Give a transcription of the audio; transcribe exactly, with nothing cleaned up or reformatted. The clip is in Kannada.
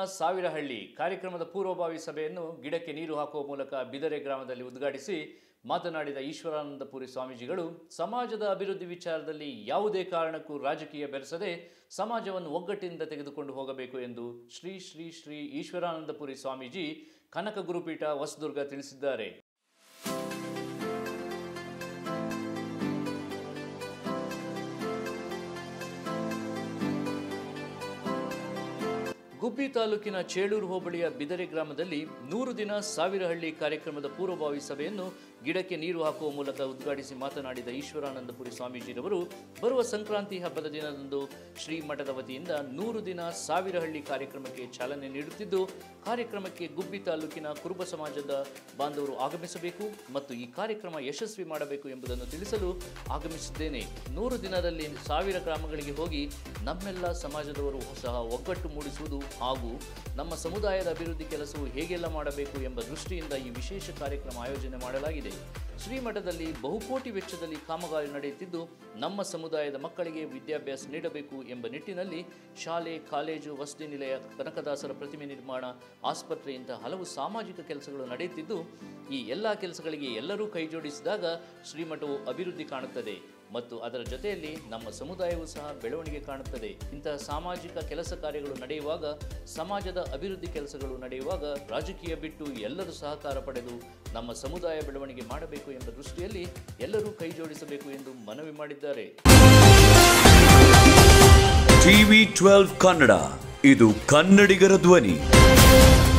ಸಾವಿರಹಳ್ಳಿ ಕಾರ್ಯಕ್ರಮದ ಪೂರ್ವಭಾವಿ ಸಭೆಯನ್ನು ಗಿಡಕ್ಕೆ ನೀರು ಹಾಕುವ ಮೂಲಕ ಬಿದರೆ ಗ್ರಾಮದಲ್ಲಿ ಉದ್ಘಾಟಿಸಿ ಮಾತನಾಡಿದ ಈಶ್ವರಾನಂದಪುರಿ ಸ್ವಾಮೀಜಿಗಳು ಸಮಾಜದ ಅಭಿವೃದ್ಧಿ ವಿಚಾರದಲ್ಲಿ ಯಾವುದೇ ಕಾರಣಕ್ಕೂ ರಾಜಕೀಯ ಬೆರೆಸದೆ ಸಮಾಜವನ್ನು ಒಗ್ಗಟ್ಟಿನಿಂದ ತೆಗೆದುಕೊಂಡು ಹೋಗಬೇಕು ಎಂದು ಶ್ರೀ ಶ್ರೀ ಶ್ರೀ ಈಶ್ವರಾನಂದಪುರಿ ಸ್ವಾಮೀಜಿ ಕನಕ ಗುರುಪೀಠ ಹೊಸದುರ್ಗ ತಿಳಿಸಿದ್ದಾರೆ. ಗುಬ್ಬಿ ತಾಲೂಕಿನ ಚೇಳೂರು ಹೋಬಳಿಯ ಬಿದರೆ ಗ್ರಾಮದಲ್ಲಿ ನೂರು ದಿನ ಸಾವಿರಹಳ್ಳಿ ಕಾರ್ಯಕ್ರಮದ ಪೂರ್ವಭಾವಿ ಸಭೆಯನ್ನು ಗಿಡಕ್ಕೆ ನೀರು ಹಾಕುವ ಮೂಲಕ ಉದ್ಘಾಟಿಸಿ ಮಾತನಾಡಿದ ಈಶ್ವರಾನಂದಪುರಿ ಸ್ವಾಮೀಜಿರವರು ಬರುವ ಸಂಕ್ರಾಂತಿ ಹಬ್ಬದ ದಿನದಂದು ಶ್ರೀ ಮಠದ ವತಿಯಿಂದ ನೂರು ದಿನ ಸಾವಿರಹಳ್ಳಿ ಕಾರ್ಯಕ್ರಮಕ್ಕೆ ಚಾಲನೆ ನೀಡುತ್ತಿದ್ದು, ಕಾರ್ಯಕ್ರಮಕ್ಕೆ ಗುಬ್ಬಿ ತಾಲೂಕಿನ ಕುರುಬ ಸಮಾಜದ ಬಾಂಧವರು ಆಗಮಿಸಬೇಕು ಮತ್ತು ಈ ಕಾರ್ಯಕ್ರಮ ಯಶಸ್ವಿ ಮಾಡಬೇಕು ಎಂಬುದನ್ನು ತಿಳಿಸಲು ಆಗಮಿಸಿದ್ದೇನೆ. ನೂರು ದಿನದಲ್ಲಿ ಸಾವಿರ ಗ್ರಾಮಗಳಿಗೆ ಹೋಗಿ ನಮ್ಮೆಲ್ಲ ಸಮಾಜದವರು ಸಹ ಒಗ್ಗಟ್ಟು ಮೂಡಿಸುವುದು ಹಾಗೂ ನಮ್ಮ ಸಮುದಾಯದ ಅಭಿವೃದ್ಧಿ ಕೆಲಸವು ಹೇಗೆಲ್ಲ ಮಾಡಬೇಕು ಎಂಬ ದೃಷ್ಟಿಯಿಂದ ಈ ವಿಶೇಷ ಕಾರ್ಯಕ್ರಮ ಆಯೋಜನೆ ಮಾಡಲಾಗಿದೆ. ಶ್ರೀಮಠದಲ್ಲಿ ಬಹುಕೋಟಿ ವೆಚ್ಚದಲ್ಲಿ ಕಾಮಗಾರಿ ನಡೆಯುತ್ತಿದ್ದು, ನಮ್ಮ ಸಮುದಾಯದ ಮಕ್ಕಳಿಗೆ ವಿದ್ಯಾಭ್ಯಾಸ ನೀಡಬೇಕು ಎಂಬ ನಿಟ್ಟಿನಲ್ಲಿ ಶಾಲೆ, ಕಾಲೇಜು, ವಸತಿ ನಿಲಯ, ಕನಕದಾಸರ ಪ್ರತಿಮೆ ನಿರ್ಮಾಣ, ಆಸ್ಪತ್ರೆಯಂತಹ ಹಲವು ಸಾಮಾಜಿಕ ಕೆಲಸಗಳು ನಡೆಯುತ್ತಿದ್ದು, ಈ ಎಲ್ಲ ಕೆಲಸಗಳಿಗೆ ಎಲ್ಲರೂ ಕೈಜೋಡಿಸಿದಾಗ ಶ್ರೀಮಠವು ಅಭಿವೃದ್ಧಿ ಕಾಣುತ್ತದೆ ಮತ್ತು ಅದರ ಜೊತೆಯಲ್ಲಿ ನಮ್ಮ ಸಮುದಾಯವೂ ಸಹ ಬೆಳವಣಿಗೆ ಕಾಣುತ್ತದೆ. ಇಂತಹ ಸಾಮಾಜಿಕ ಕೆಲಸ ಕಾರ್ಯಗಳು ನಡೆಯುವಾಗ, ಸಮಾಜದ ಅಭಿವೃದ್ಧಿ ಕೆಲಸಗಳು ನಡೆಯುವಾಗ ರಾಜಕೀಯ ಬಿಟ್ಟು ಎಲ್ಲರೂ ಸಹಕಾರ ಪಡೆದು ನಮ್ಮ ಸಮುದಾಯ ಬೆಳವಣಿಗೆ ಮಾಡಬೇಕು ಎಂಬ ದೃಷ್ಟಿಯಲ್ಲಿ ಎಲ್ಲರೂ ಕೈಜೋಡಿಸಬೇಕು ಎಂದು ಮನವಿ ಮಾಡಿದ್ದಾರೆ. ಟಿವಿ ಟ್ವೆಲ್ವ್ ಕನ್ನಡ, ಇದು ಕನ್ನಡಿಗರ ಧ್ವನಿ.